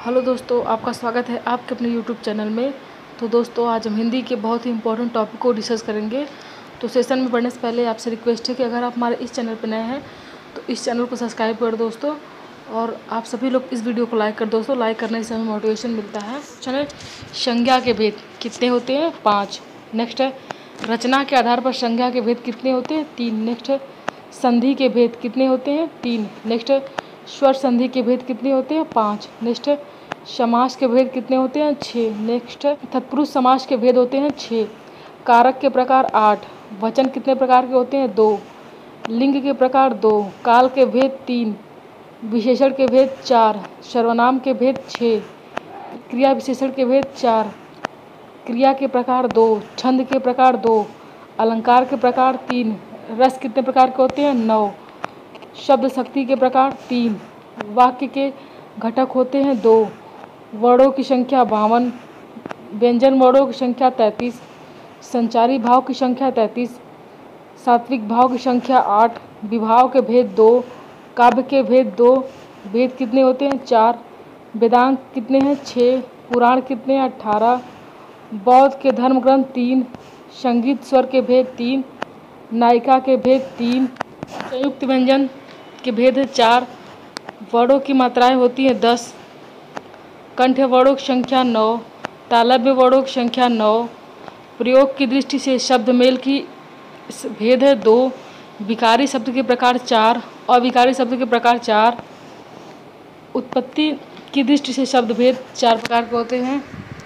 Hello दोस्तों, आपका स्वागत है आपके अपने यूट्यूब चैनल में। तो दोस्तों, आज हम हिंदी के बहुत ही इंपॉर्टेंट टॉपिक को डिस्कस करेंगे। तो सेशन में बढ़ने से पहले आपसे रिक्वेस्ट है कि अगर आप हमारे इस चैनल पर नए हैं तो इस चैनल को सब्सक्राइब कर दोस्तों, और आप सभी लोग इस वीडियो को लाइक कर दोस्तों। लाइक करने से हमें मोटिवेशन मिलता है। चलिए, संज्ञा के भेद कितने होते हैं? 5। नेक्स्ट है, रचना के आधार पर संज्ञा के भेद कितने होते हैं? 3। नेक्स्ट है, संधि के भेद कितने होते हैं? 3। नेक्स्ट है, स्वर संधि के भेद कितने होते हैं? 5। नेक्स्ट है, समास के भेद कितने होते हैं? 6। नेक्स्ट है, तत्पुरुष समास के भेद होते हैं 6। कारक के प्रकार 8। वचन कितने प्रकार के होते हैं? 2। लिंग के प्रकार 2। काल के भेद 3। विशेषण के भेद 4। सर्वनाम के भेद 6। क्रिया विशेषण के भेद 4। क्रिया के प्रकार 2। छंद के प्रकार 2। अलंकार के प्रकार 3। रस कितने प्रकार के होते हैं? 9। शब्द शक्ति के प्रकार 3। वाक्य के घटक होते हैं 2। वर्णों की संख्या 52। व्यंजन वर्णों की संख्या 33। संचारी भाव की संख्या 33। सात्विक भाव की संख्या 8। विभाव के भेद 2। काव्य के भेद 2। वेद कितने होते हैं? 4। वेदांत कितने हैं? 6। पुराण कितने हैं? 18। बौद्ध के धर्म ग्रंथ 3। संगीत स्वर के भेद 3। नायिका के भेद 3। संयुक्त व्यंजन के भेद 4। वर्णों की मात्राएं होती हैं 10। कंठ वर्णों की संख्या 9। तालव्य वर्णों की संख्या 9। प्रयोग की दृष्टि से शब्द मेल की भेद है 2। विकारी शब्द के प्रकार 4। अविकारी शब्द के प्रकार 4। उत्पत्ति की दृष्टि से शब्द भेद 4 प्रकार के होते हैं।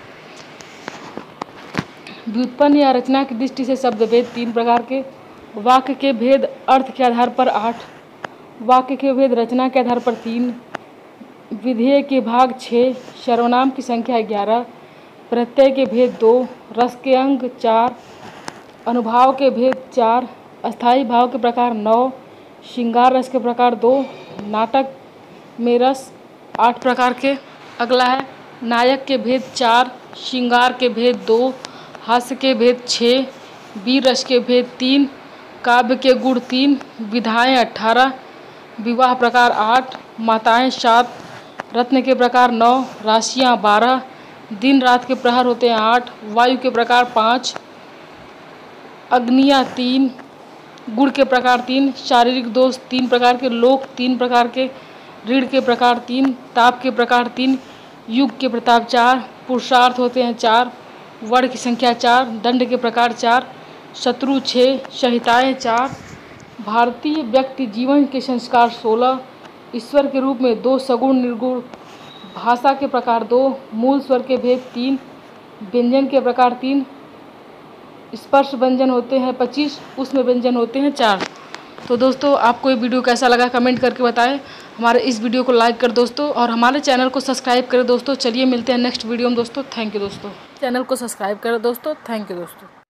व्युत्पन्न या रचना की दृष्टि से शब्द भेद 3 प्रकार के। वाक्य के भेद अर्थ के आधार पर 8। वाक्य के भेद रचना के आधार पर 3। विधेय के भाग 6। सर्वनाम की संख्या 11। प्रत्यय के भेद 2। रस के अंक 4। अनुभाव के भेद 4। अस्थायी भाव के प्रकार 9। श्रृंगार रस के प्रकार 2। नाटक में रस 8 प्रकार के। अगला है, नायक के भेद 4। श्रृंगार के भेद 2। हास्य के भेद 6। वीर रस के भेद 3। काव्य के गुण 3। विधाएं 18। विवाह प्रकार 8। माताएं 7। रत्न के प्रकार 9। राशियां 12। दिन रात के प्रहर होते हैं 8। वायु के प्रकार 5। अग्नियां 3। गुण के प्रकार 3। शारीरिक दोष 3 प्रकार के। लोक 3 प्रकार के। ऋण के प्रकार 3। ताप के प्रकार 3। युग के प्रताप 4। पुरुषार्थ होते हैं 4। वर्ण की संख्या 4। दंड के प्रकार 4। शत्रु 6। संहिताएं 4। भारतीय व्यक्ति जीवन के संस्कार 16। ईश्वर के रूप में 2 सगुण निर्गुण। भाषा के प्रकार 2। मूल स्वर के भेद 3। व्यंजन के प्रकार 3। स्पर्श व्यंजन होते हैं 25। उसमें व्यंजन होते हैं 4। तो दोस्तों, आपको ये वीडियो कैसा लगा कमेंट करके बताएं। हमारे इस वीडियो को लाइक कर दोस्तों, और हमारे चैनल को सब्सक्राइब करें दोस्तों। चलिए मिलते हैं नेक्स्ट वीडियो में दोस्तों। थैंक यू दोस्तों। चैनल को सब्सक्राइब करें दोस्तों। थैंक यू दोस्तों।